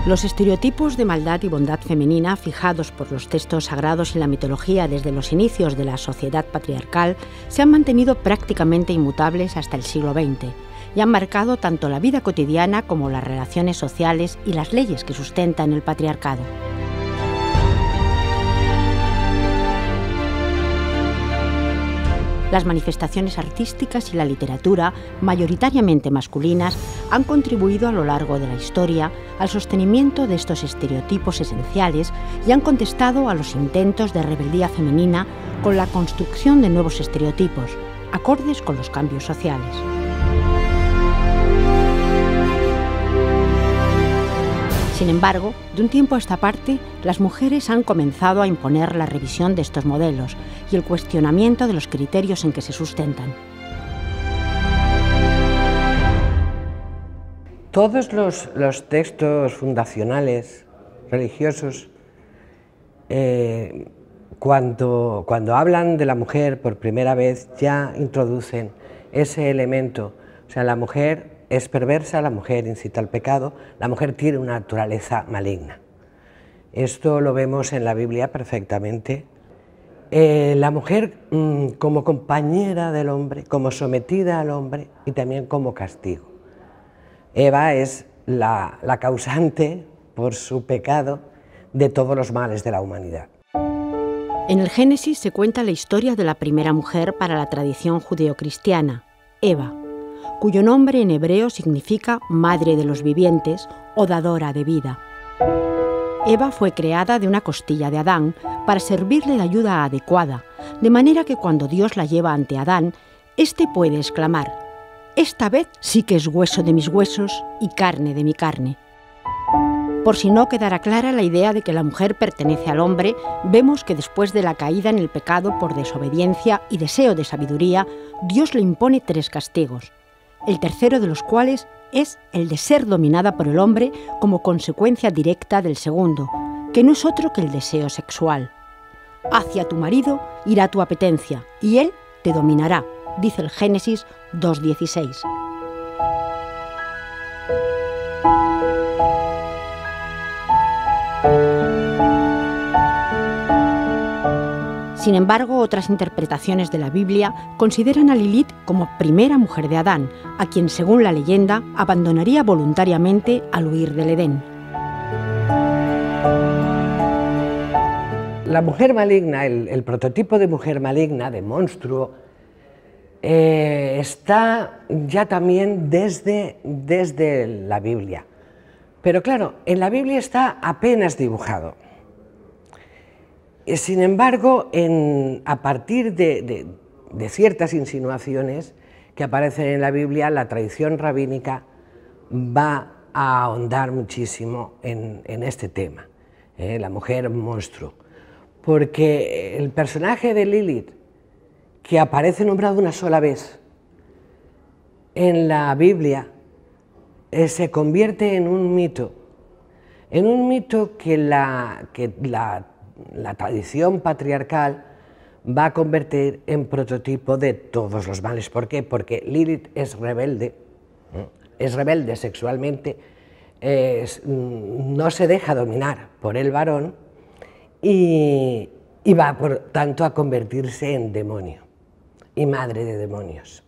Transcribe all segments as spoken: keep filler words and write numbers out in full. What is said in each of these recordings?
Los estereotipos de maldad y bondad femenina fijados por los textos sagrados y la mitología desde los inicios de la sociedad patriarcal se han mantenido prácticamente inmutables hasta el siglo veinte y han marcado tanto la vida cotidiana como las relaciones sociales y las leyes que sustentan el patriarcado. Las manifestaciones artísticas y la literatura, mayoritariamente masculinas, han contribuido a lo largo de la historia al sostenimiento de estos estereotipos esenciales y han contestado a los intentos de rebeldía femenina con la construcción de nuevos estereotipos, acordes con los cambios sociales. Sin embargo, de un tiempo a esta parte, las mujeres han comenzado a imponer la revisión de estos modelos y el cuestionamiento de los criterios en que se sustentan. Todos los, los textos fundacionales religiosos, eh, cuando, cuando hablan de la mujer por primera vez, ya introducen ese elemento. O sea, la mujer es perversa, la mujer incita al pecado, la mujer tiene una naturaleza maligna. Esto lo vemos en la Biblia perfectamente. Eh, la mujer mmm, como compañera del hombre, como sometida al hombre y también como castigo. Eva es la, la causante, por su pecado, de todos los males de la humanidad. En el Génesis se cuenta la historia de la primera mujer para la tradición judeocristiana, Eva, cuyo nombre en hebreo significa madre de los vivientes o dadora de vida. Eva fue creada de una costilla de Adán para servirle de ayuda adecuada, de manera que cuando Dios la lleva ante Adán, éste puede exclamar: «Esta vez sí que es hueso de mis huesos y carne de mi carne». Por si no quedara clara la idea de que la mujer pertenece al hombre, vemos que después de la caída en el pecado por desobediencia y deseo de sabiduría, Dios le impone tres castigos, el tercero de los cuales es el de ser dominada por el hombre como consecuencia directa del segundo, que no es otro que el deseo sexual. Hacia tu marido irá tu apetencia, y él te dominará, dice el Génesis dos dieciséis. Sin embargo, otras interpretaciones de la Biblia consideran a Lilith como primera mujer de Adán, a quien, según la leyenda, abandonaría voluntariamente al huir del Edén. La mujer maligna, el, el prototipo de mujer maligna, de monstruo, eh, está ya también desde, desde la Biblia. Pero claro, en la Biblia está apenas dibujado. Sin embargo, en, a partir de, de, de ciertas insinuaciones que aparecen en la Biblia, la tradición rabínica va a ahondar muchísimo en, en este tema, ¿eh? La mujer monstruo. Porque el personaje de Lilith, que aparece nombrado una sola vez en la Biblia, eh, se convierte en un mito, en un mito que la, que la la tradición patriarcal va a convertir en prototipo de todos los males. ¿Por qué? Porque Lilith es rebelde, es rebelde sexualmente, es, no se deja dominar por el varón y, y va, por tanto, a convertirse en demonio y madre de demonios.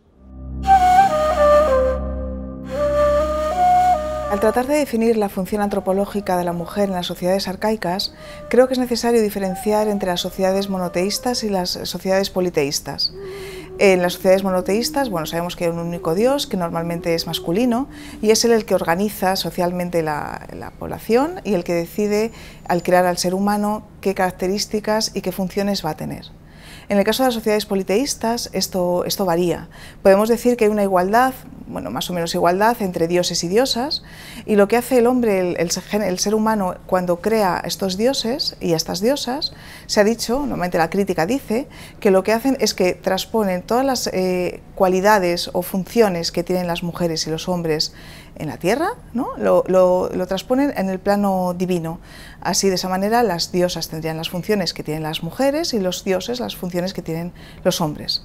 Al tratar de definir la función antropológica de la mujer en las sociedades arcaicas, creo que es necesario diferenciar entre las sociedades monoteístas y las sociedades politeístas. En las sociedades monoteístas, bueno, sabemos que hay un único Dios, que normalmente es masculino, y es él el que organiza socialmente la, la población y el que decide, al crear al ser humano, qué características y qué funciones va a tener. En el caso de las sociedades politeístas, esto, esto varía. Podemos decir que hay una igualdad, bueno, más o menos igualdad entre dioses y diosas, y lo que hace el hombre, el, el, el ser humano, cuando crea estos dioses y estas diosas, se ha dicho, normalmente la crítica dice, que lo que hacen es que transponen todas las eh, cualidades o funciones que tienen las mujeres y los hombres en la tierra, ¿no? lo, lo, lo transponen en el plano divino. Así, de esa manera, las diosas tendrían las funciones que tienen las mujeres y los dioses las funciones que tienen los hombres.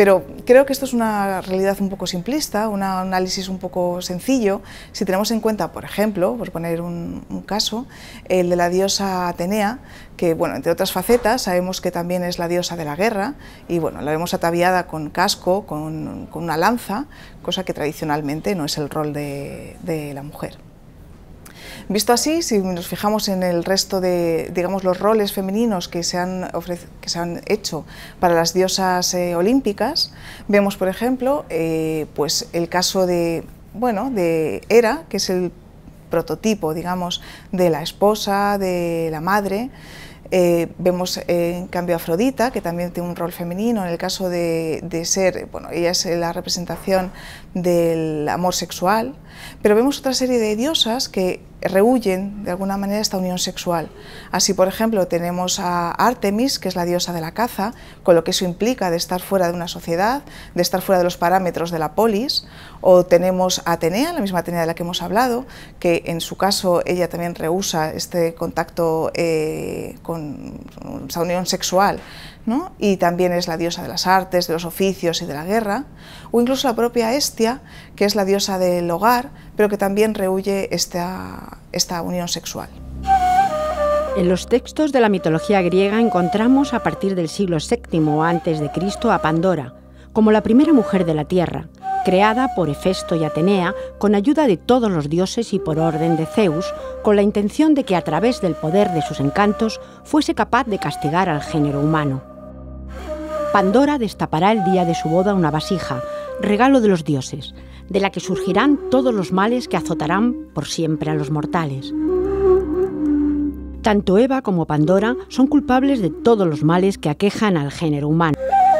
Pero creo que esto es una realidad un poco simplista, un análisis un poco sencillo, si tenemos en cuenta, por ejemplo, por poner un, un caso, el de la diosa Atenea, que, bueno, entre otras facetas, sabemos que también es la diosa de la guerra, y bueno, la vemos ataviada con casco, con, con una lanza, cosa que tradicionalmente no es el rol de, de la mujer. Visto así, si nos fijamos en el resto de, digamos, los roles femeninos que se han, que se han hecho para las diosas eh, olímpicas, vemos, por ejemplo, eh, pues el caso de, bueno, de Hera, que es el prototipo, digamos, de la esposa, de la madre. Eh, vemos eh, en cambio a Afrodita, que también tiene un rol femenino, en el caso de, de ser, bueno, ella es la representación del amor sexual, pero vemos otra serie de diosas que rehuyen de alguna manera esta unión sexual. Así, por ejemplo, tenemos a Artemis, que es la diosa de la caza, con lo que eso implica de estar fuera de una sociedad, de estar fuera de los parámetros de la polis, o tenemos a Atenea, la misma Atenea de la que hemos hablado, que en su caso ella también rehúsa este contacto eh, con esa unión sexual, ¿no? Y también es la diosa de las artes, de los oficios y de la guerra, o incluso la propia Hestia, que es la diosa del hogar, pero que también rehuye esta, esta unión sexual. En los textos de la mitología griega encontramos a partir del siglo séptimo antes de Cristo a Pandora, como la primera mujer de la tierra, creada por Hefesto y Atenea con ayuda de todos los dioses y por orden de Zeus, con la intención de que a través del poder de sus encantos fuese capaz de castigar al género humano. Pandora destapará el día de su boda una vasija, regalo de los dioses, de la que surgirán todos los males que azotarán por siempre a los mortales. Tanto Eva como Pandora son culpables de todos los males que aquejan al género humano.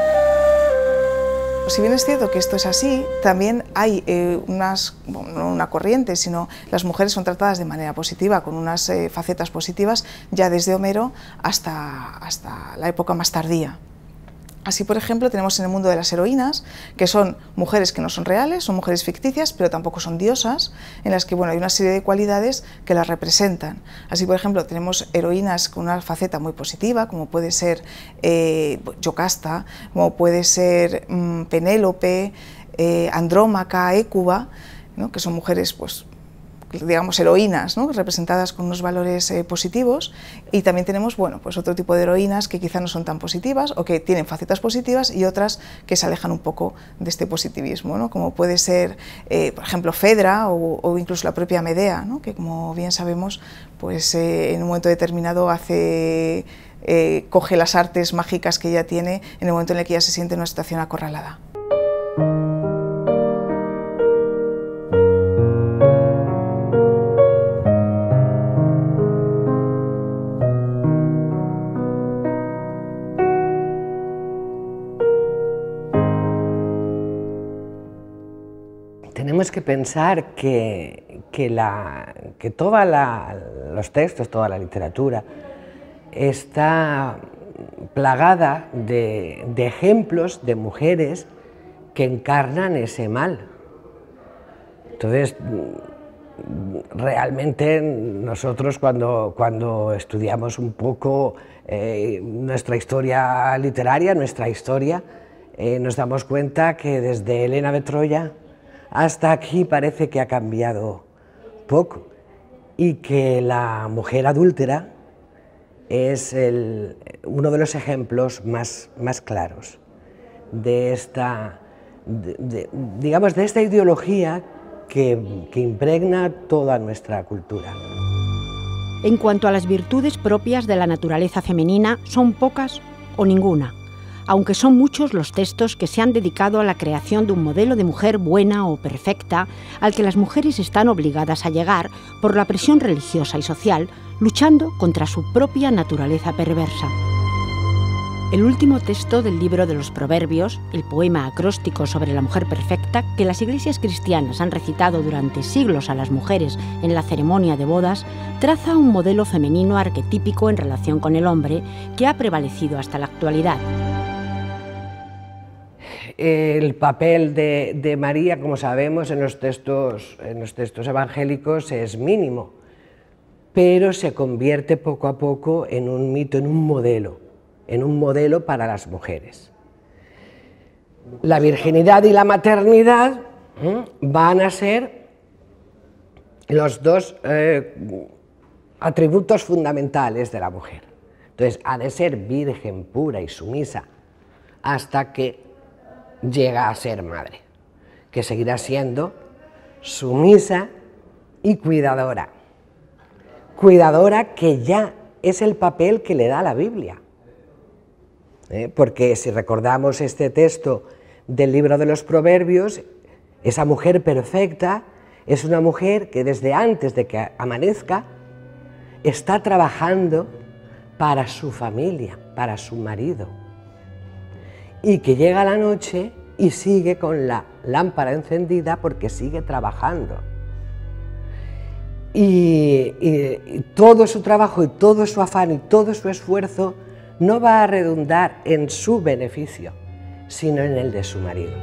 Si bien es cierto que esto es así, también hay eh, unas, bueno, no una corriente, sino las mujeres son tratadas de manera positiva, con unas eh, facetas positivas, ya desde Homero hasta, hasta la época más tardía. Así, por ejemplo, tenemos en el mundo de las heroínas, que son mujeres que no son reales, son mujeres ficticias, pero tampoco son diosas, en las que, bueno, hay una serie de cualidades que las representan. Así, por ejemplo, tenemos heroínas con una faceta muy positiva, como puede ser eh, Yocasta, como puede ser mmm, Penélope, eh, Andrómaca, Hécuba, ¿no?, que son mujeres, pues, digamos, heroínas, ¿no?, representadas con unos valores eh, positivos, y también tenemos, bueno, pues otro tipo de heroínas que quizá no son tan positivas o que tienen facetas positivas y otras que se alejan un poco de este positivismo, ¿no?, como puede ser, eh, por ejemplo, Fedra o, o incluso la propia Medea, ¿no?, que, como bien sabemos, pues eh, en un momento determinado hace, eh, coge las artes mágicas que ella tiene en el momento en el que ella se siente en una situación acorralada. Tenemos que pensar que, que, la, que todos los textos, toda la literatura está plagada de, de ejemplos de mujeres que encarnan ese mal. Entonces, realmente nosotros cuando, cuando estudiamos un poco eh, nuestra historia literaria, nuestra historia, eh, nos damos cuenta que desde Helena de Troya hasta aquí parece que ha cambiado poco, y que la mujer adúltera es el, uno de los ejemplos más, más claros de esta, de, de, digamos, de esta ideología que, que impregna toda nuestra cultura. En cuanto a las virtudes propias de la naturaleza femenina, son pocas o ninguna, aunque son muchos los textos que se han dedicado a la creación de un modelo de mujer buena o perfecta al que las mujeres están obligadas a llegar por la presión religiosa y social, luchando contra su propia naturaleza perversa. El último texto del libro de los Proverbios, el poema acróstico sobre la mujer perfecta que las iglesias cristianas han recitado durante siglos a las mujeres en la ceremonia de bodas, traza un modelo femenino arquetípico en relación con el hombre que ha prevalecido hasta la actualidad. El papel de, de María, como sabemos, en los, textos, en los textos evangélicos es mínimo, pero se convierte poco a poco en un mito, en un modelo, en un modelo para las mujeres. la virginidad y la maternidad ¿eh? van a ser los dos eh, atributos fundamentales de la mujer. Entonces, ha de ser virgen, pura y sumisa hasta que llega a ser madre, que seguirá siendo sumisa y cuidadora. Cuidadora que ya es el papel que le da la Biblia. ¿Eh? Porque si recordamos este texto del libro de los Proverbios, esa mujer perfecta es una mujer que desde antes de que amanezca está trabajando para su familia, para su marido, y que llega la noche y sigue con la lámpara encendida porque sigue trabajando. Y, y, y todo su trabajo y todo su afán y todo su esfuerzo no va a redundar en su beneficio, sino en el de su marido.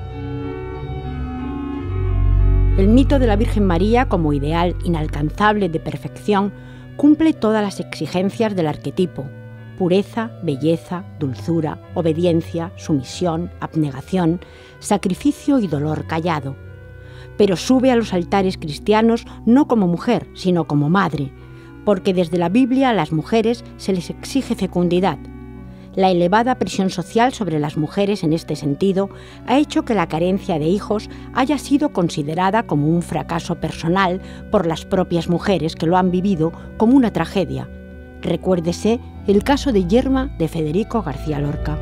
El mito de la Virgen María como ideal inalcanzable de perfección cumple todas las exigencias del arquetipo: pureza, belleza, dulzura, obediencia, sumisión, abnegación, sacrificio y dolor callado. Pero sube a los altares cristianos no como mujer, sino como madre, porque desde la Biblia a las mujeres se les exige fecundidad. La elevada presión social sobre las mujeres en este sentido ha hecho que la carencia de hijos haya sido considerada como un fracaso personal por las propias mujeres que lo han vivido como una tragedia. Recuérdese el caso de Yerma de Federico García Lorca.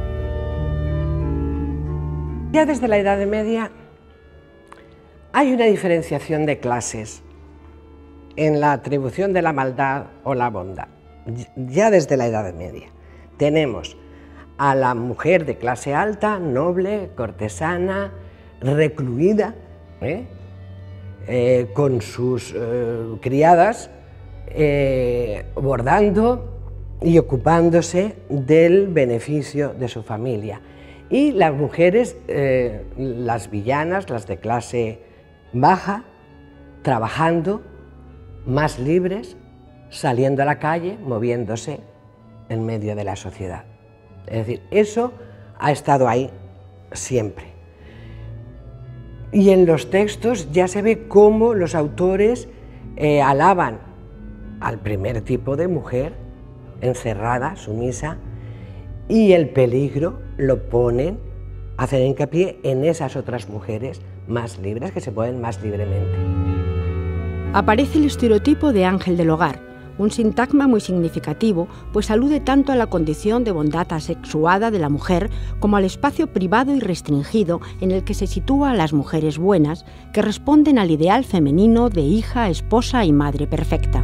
Ya desde la Edad Media hay una diferenciación de clases en la atribución de la maldad o la bondad. Ya desde la Edad Media tenemos a la mujer de clase alta, noble, cortesana, recluida, ¿eh? Eh, con sus eh, criadas, eh, bordando y ocupándose del beneficio de su familia. Y las mujeres, eh, las villanas, las de clase baja, trabajando, más libres, saliendo a la calle, moviéndose en medio de la sociedad. Es decir, eso ha estado ahí siempre. Y en los textos ya se ve cómo los autores eh, alaban al primer tipo de mujer, encerrada, sumisa, y el peligro lo ponen, hacen hincapié en esas otras mujeres más libres, que se mueven más libremente. Aparece el estereotipo de ángel del hogar, un sintagma muy significativo, pues alude tanto a la condición de bondad asexuada de la mujer como al espacio privado y restringido en el que se sitúa a las mujeres buenas, que responden al ideal femenino de hija, esposa y madre perfecta.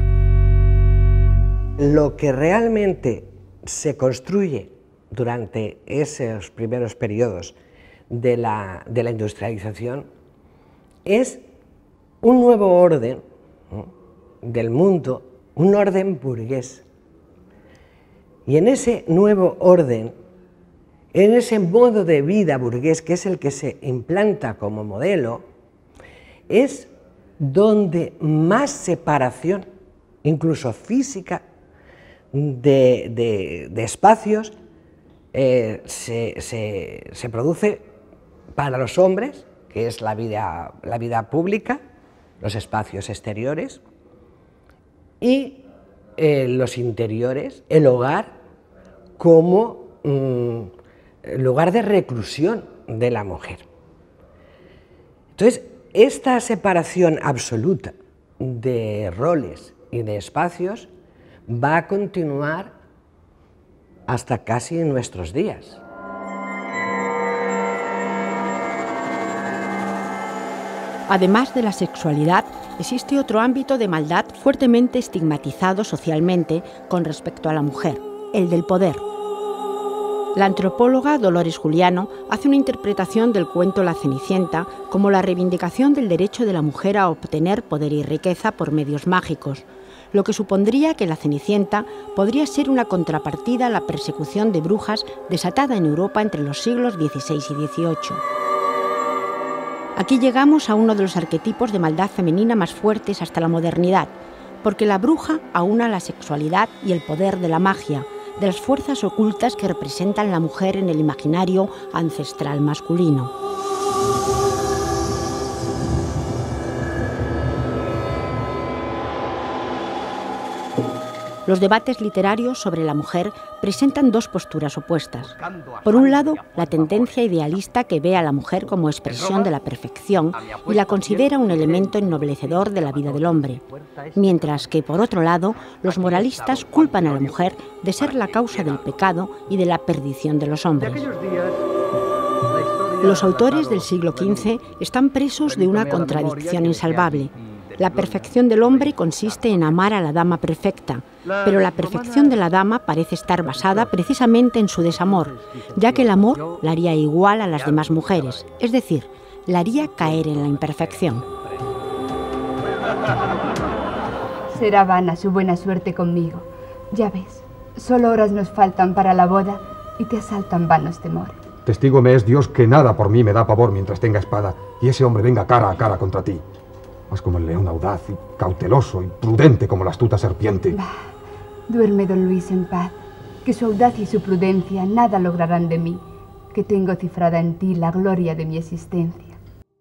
Lo que realmente se construye durante esos primeros periodos de la, de la industrialización es un nuevo orden, ¿no?, del mundo, un orden burgués. Y en ese nuevo orden, en ese modo de vida burgués, que es el que se implanta como modelo, es donde más separación, incluso física, de, de, de espacios eh, se, se, se produce para los hombres, que es la vida, la vida pública, los espacios exteriores, y eh, los interiores, el hogar, como mm, lugar de reclusión de la mujer. Entonces, esta separación absoluta de roles y de espacios va a continuar hasta casi nuestros días. Además de la sexualidad, existe otro ámbito de maldad fuertemente estigmatizado socialmente con respecto a la mujer, el del poder. La antropóloga Dolores Juliano hace una interpretación del cuento La Cenicienta como la reivindicación del derecho de la mujer a obtener poder y riqueza por medios mágicos, lo que supondría que la Cenicienta podría ser una contrapartida a la persecución de brujas desatada en Europa entre los siglos dieciséis y dieciocho. Aquí llegamos a uno de los arquetipos de maldad femenina más fuertes hasta la modernidad, porque la bruja aúna la sexualidad y el poder de la magia, de las fuerzas ocultas que representan la mujer en el imaginario ancestral masculino. Los debates literarios sobre la mujer presentan dos posturas opuestas. Por un lado, la tendencia idealista que ve a la mujer como expresión de la perfección y la considera un elemento ennoblecedor de la vida del hombre, mientras que, por otro lado, los moralistas culpan a la mujer de ser la causa del pecado y de la perdición de los hombres. Los autores del siglo quince están presos de una contradicción insalvable. La perfección del hombre consiste en amar a la dama perfecta, pero la perfección de la dama parece estar basada precisamente en su desamor, ya que el amor la haría igual a las demás mujeres, es decir, la haría caer en la imperfección. Será vana su buena suerte conmigo. Ya ves, solo horas nos faltan para la boda y te asaltan vanos temores. Testigo me es Dios que nada por mí me da pavor mientras tenga espada y ese hombre venga cara a cara contra ti. Más como el león audaz y cauteloso y prudente como la astuta serpiente. Bah, duerme, don Luis, en paz, que su audacia y su prudencia nada lograrán de mí, que tengo cifrada en ti la gloria de mi existencia.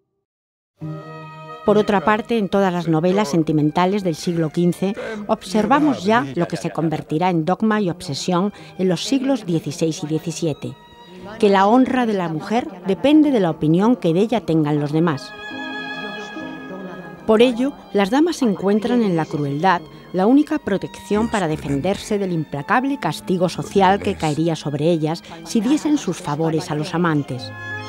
Por otra parte, en todas las novelas sentimentales del siglo quince observamos ya lo que se convertirá en dogma y obsesión en los siglos dieciséis y diecisiete, que la honra de la mujer depende de la opinión que de ella tengan los demás. Por ello, las damas encuentran en la crueldad la única protección para defenderse del implacable castigo social que caería sobre ellas si diesen sus favores a los amantes.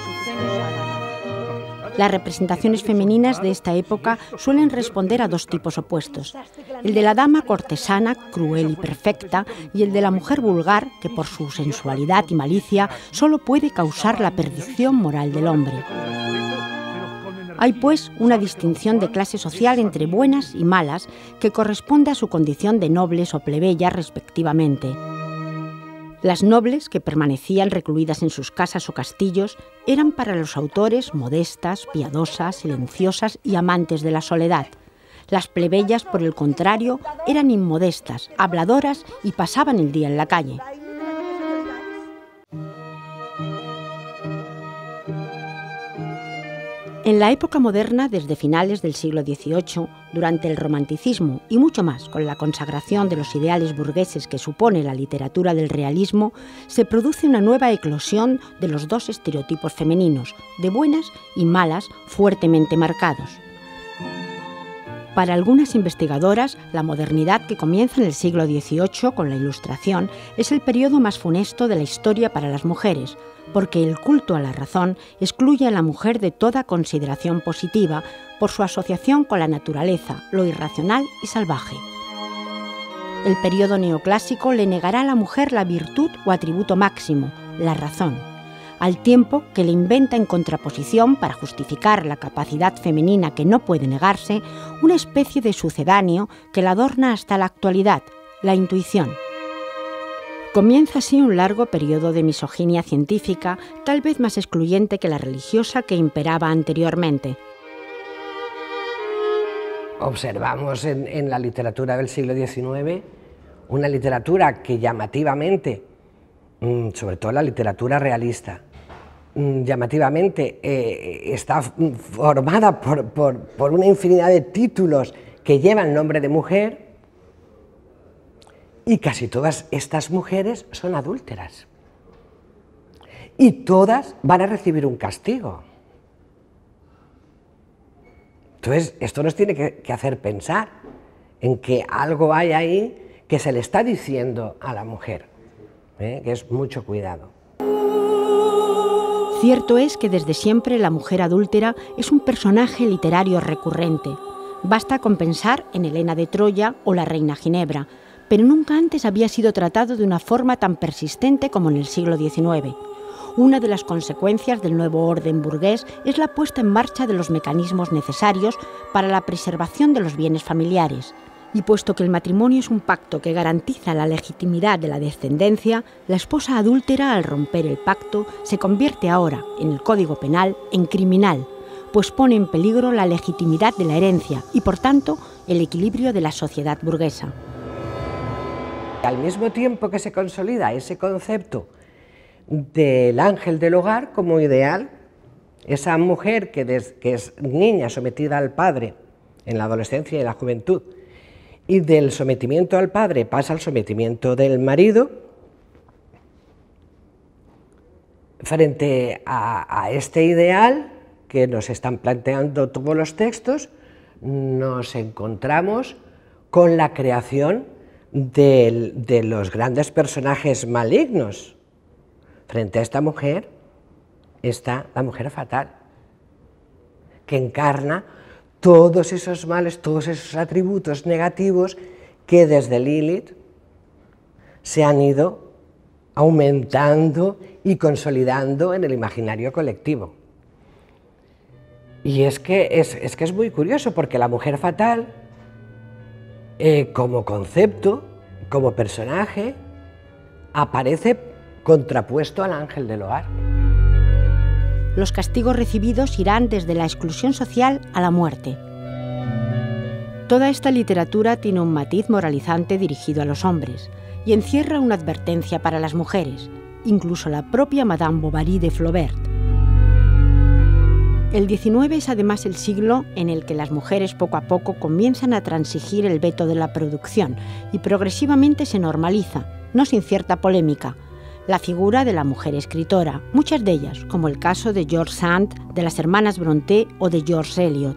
Las representaciones femeninas de esta época suelen responder a dos tipos opuestos: el de la dama cortesana, cruel y perfecta, y el de la mujer vulgar, que por su sensualidad y malicia solo puede causar la perdición moral del hombre. Hay, pues, una distinción de clase social entre buenas y malas que corresponde a su condición de nobles o plebeyas respectivamente. Las nobles, que permanecían recluidas en sus casas o castillos, eran para los autores modestas, piadosas, silenciosas y amantes de la soledad. Las plebeyas, por el contrario, eran inmodestas, habladoras y pasaban el día en la calle. En la época moderna, desde finales del siglo dieciocho, durante el romanticismo y mucho más con la consagración de los ideales burgueses que supone la literatura del realismo, se produce una nueva eclosión de los dos estereotipos femeninos, de buenas y malas, fuertemente marcados. Para algunas investigadoras, la modernidad que comienza en el siglo dieciocho con la Ilustración es el periodo más funesto de la historia para las mujeres, porque el culto a la razón excluye a la mujer de toda consideración positiva por su asociación con la naturaleza, lo irracional y salvaje. El periodo neoclásico le negará a la mujer la virtud o atributo máximo, la razón, al tiempo que le inventa en contraposición, para justificar la capacidad femenina que no puede negarse, una especie de sucedáneo que la adorna hasta la actualidad, la intuición. Comienza así un largo periodo de misoginia científica, tal vez más excluyente que la religiosa que imperaba anteriormente. Observamos en, en la literatura del siglo diecinueve una literatura que llamativamente, sobre todo la literatura realista, llamativamente eh, está formada por, por, por una infinidad de títulos que llevan nombre de mujer, y casi todas estas mujeres son adúlteras. Y todas van a recibir un castigo. Entonces, esto nos tiene que, que hacer pensar en que algo hay ahí que se le está diciendo a la mujer, ¿eh? que es mucho cuidado. Cierto es que desde siempre la mujer adúltera es un personaje literario recurrente. Basta con pensar en Helena de Troya o la reina Ginebra, pero nunca antes había sido tratado de una forma tan persistente como en el siglo diecinueve. Una de las consecuencias del nuevo orden burgués es la puesta en marcha de los mecanismos necesarios para la preservación de los bienes familiares. Y puesto que el matrimonio es un pacto que garantiza la legitimidad de la descendencia, la esposa adúltera, al romper el pacto, se convierte ahora, en el Código Penal, en criminal, pues pone en peligro la legitimidad de la herencia y, por tanto, el equilibrio de la sociedad burguesa. Al mismo tiempo que se consolida ese concepto del ángel del hogar como ideal, esa mujer que, des, que es niña sometida al padre en la adolescencia y en la juventud, y del sometimiento al padre pasa al sometimiento del marido, frente a, a este ideal que nos están planteando todos los textos, nos encontramos con la creación de, de los grandes personajes malignos. Frente a esta mujer está la mujer fatal, que encarna todos esos males, todos esos atributos negativos que desde Lilith se han ido aumentando y consolidando en el imaginario colectivo. Y es que es, es, que es muy curioso, porque la mujer fatal, eh, como concepto, como personaje, aparece contrapuesto al ángel del hogar. Los castigos recibidos irán desde la exclusión social a la muerte. Toda esta literatura tiene un matiz moralizante dirigido a los hombres y encierra una advertencia para las mujeres, incluso la propia Madame Bovary de Flaubert. El diecinueve es además el siglo en el que las mujeres poco a poco comienzan a transigir el veto de la producción y progresivamente se normaliza, no sin cierta polémica, la figura de la mujer escritora, muchas de ellas, como el caso de George Sand, de las hermanas Brontë o de George Eliot.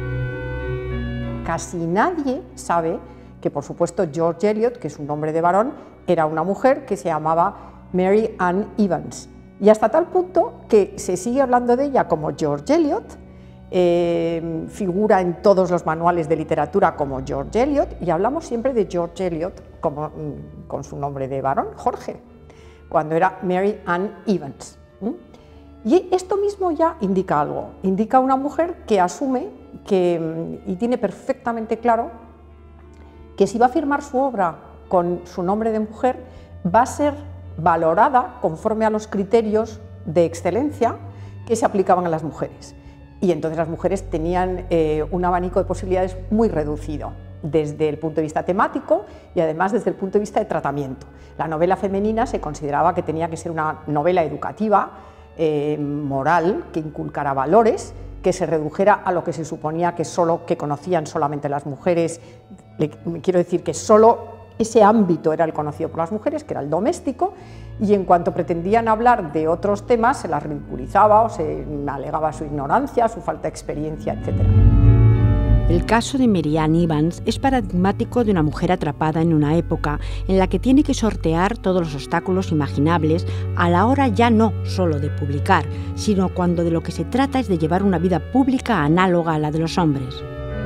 Casi nadie sabe que, por supuesto, George Eliot, que es un nombre de varón, era una mujer que se llamaba Mary Ann Evans. Y hasta tal punto que se sigue hablando de ella como George Eliot, eh, figura en todos los manuales de literatura como George Eliot, y hablamos siempre de George Eliot como, con su nombre de varón, Jorge, cuando era Mary Ann Evans. Y esto mismo ya indica algo, indica una mujer que asume que, y tiene perfectamente claro que si va a firmar su obra con su nombre de mujer, va a ser valorada conforme a los criterios de excelencia que se aplicaban a las mujeres. Y entonces las mujeres tenían eh, un abanico de posibilidades muy reducido, desde el punto de vista temático y además desde el punto de vista de tratamiento. La novela femenina se consideraba que tenía que ser una novela educativa, eh, moral, que inculcara valores, que se redujera a lo que se suponía que, solo, que conocían solamente las mujeres. Le, quiero decir que solo ese ámbito era el conocido por las mujeres, que era el doméstico, y en cuanto pretendían hablar de otros temas se las ridiculizaba o se alegaba su ignorancia, su falta de experiencia, etcétera. El caso de Mary Ann Evans es paradigmático de una mujer atrapada en una época en la que tiene que sortear todos los obstáculos imaginables a la hora ya no solo de publicar, sino cuando de lo que se trata es de llevar una vida pública análoga a la de los hombres.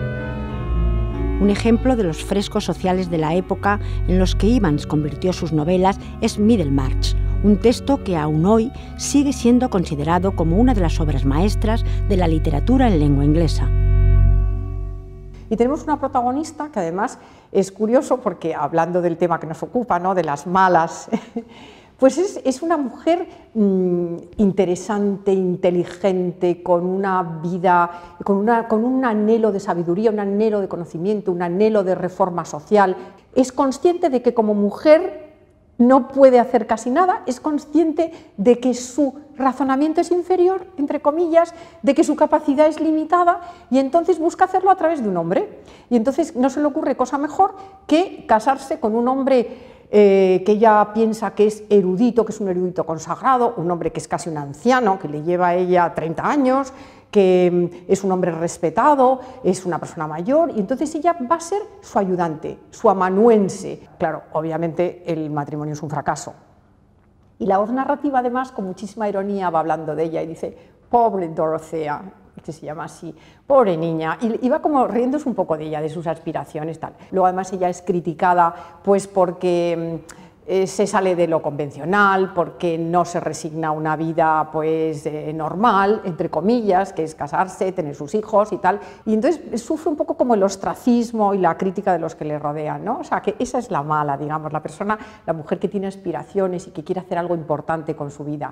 Un ejemplo de los frescos sociales de la época en los que Evans convirtió sus novelas es Middlemarch, un texto que aún hoy sigue siendo considerado como una de las obras maestras de la literatura en lengua inglesa. Y tenemos una protagonista que además es curioso porque, hablando del tema que nos ocupa, ¿no?, de las malas, pues es, es una mujer mmm, interesante, inteligente, con una vida, con, una, con un anhelo de sabiduría, un anhelo de conocimiento, un anhelo de reforma social. Es consciente de que como mujer no puede hacer casi nada, es consciente de que su razonamiento es inferior, entre comillas, de que su capacidad es limitada, y entonces busca hacerlo a través de un hombre. Y entonces no se le ocurre cosa mejor que casarse con un hombre eh, que ella piensa que es erudito, que es un erudito consagrado, un hombre que es casi un anciano, que le lleva a ella treinta años, que es un hombre respetado, es una persona mayor, y entonces ella va a ser su ayudante, su amanuense. Claro, obviamente el matrimonio es un fracaso. Y la voz narrativa, además, con muchísima ironía va hablando de ella y dice: pobre Dorothea, que se llama así, pobre niña, y, y va como riéndose un poco de ella, de sus aspiraciones, tal. Luego además ella es criticada pues porque eh, se sale de lo convencional, porque no se resigna a una vida pues eh, normal, entre comillas, que es casarse, tener sus hijos y tal, y entonces sufre un poco como el ostracismo y la crítica de los que le rodean, ¿no? O sea, que esa es la mala, digamos, la persona, la mujer que tiene aspiraciones y que quiere hacer algo importante con su vida.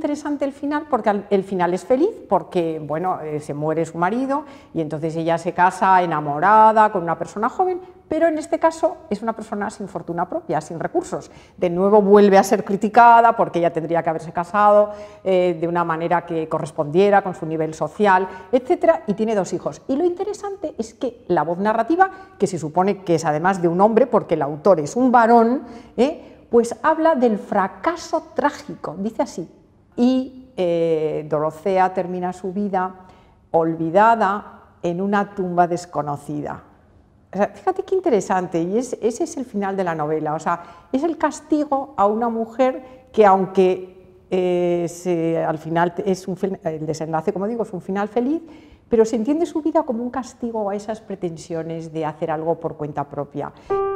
interesante el final porque el final es feliz, porque bueno, eh, se muere su marido y entonces ella se casa enamorada con una persona joven, pero en este caso es una persona sin fortuna propia, sin recursos. De nuevo vuelve a ser criticada porque ella tendría que haberse casado eh, de una manera que correspondiera con su nivel social, etcétera, y tiene dos hijos. Y lo interesante es que la voz narrativa, que se supone que es además de un hombre, porque el autor es un varón, ¿eh? pues habla del fracaso trágico, dice así. Y eh, Dorothea termina su vida olvidada en una tumba desconocida. O sea, fíjate qué interesante, y es, ese es el final de la novela, o sea, es el castigo a una mujer que aunque eh, se, al final es un, el desenlace, como digo, es un final feliz, pero se entiende su vida como un castigo a esas pretensiones de hacer algo por cuenta propia.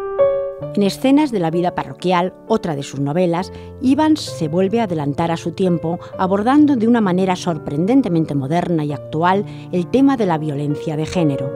En Escenas de la vida parroquial, otra de sus novelas, Ivans se vuelve a adelantar a su tiempo, abordando de una manera sorprendentemente moderna y actual el tema de la violencia de género.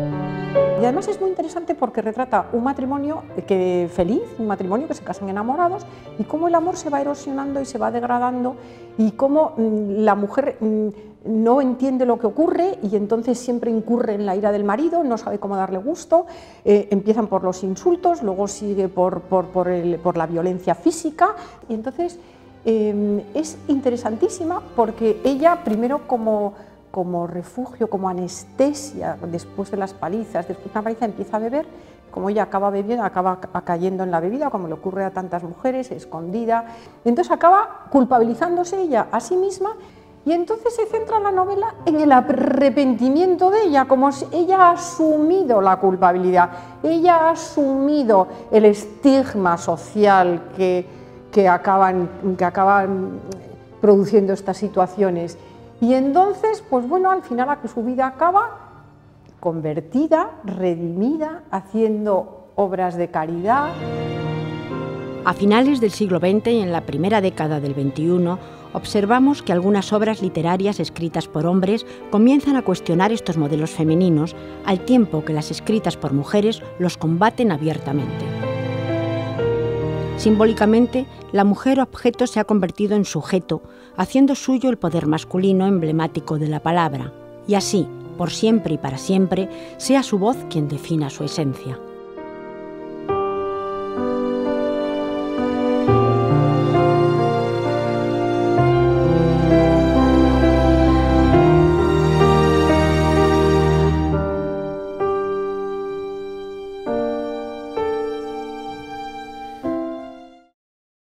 Y además es muy interesante porque retrata un matrimonio que, feliz, un matrimonio que se casan enamorados, y cómo el amor se va erosionando y se va degradando, y cómo mmm, la mujer mmm, no entiende lo que ocurre y entonces siempre incurre en la ira del marido, no sabe cómo darle gusto, eh, empiezan por los insultos, luego sigue por, por, por, el, por la violencia física, y entonces eh, es interesantísima porque ella primero como... como refugio, como anestesia, después de las palizas, después de una paliza empieza a beber, como ella acaba bebiendo, acaba cayendo en la bebida, como le ocurre a tantas mujeres, escondida, entonces acaba culpabilizándose ella a sí misma, y entonces se centra la novela en el arrepentimiento de ella, como si ella ha asumido la culpabilidad, ella ha asumido el estigma social que, que, acaban, que acaban produciendo estas situaciones. Y entonces, pues bueno, al final su vida acaba convertida, redimida, haciendo obras de caridad. A finales del siglo veinte y en la primera década del veintiuno, observamos que algunas obras literarias escritas por hombres comienzan a cuestionar estos modelos femeninos, al tiempo que las escritas por mujeres los combaten abiertamente. Simbólicamente, la mujer objeto se ha convertido en sujeto, haciendo suyo el poder masculino emblemático de la palabra, y así, por siempre y para siempre, sea su voz quien defina su esencia.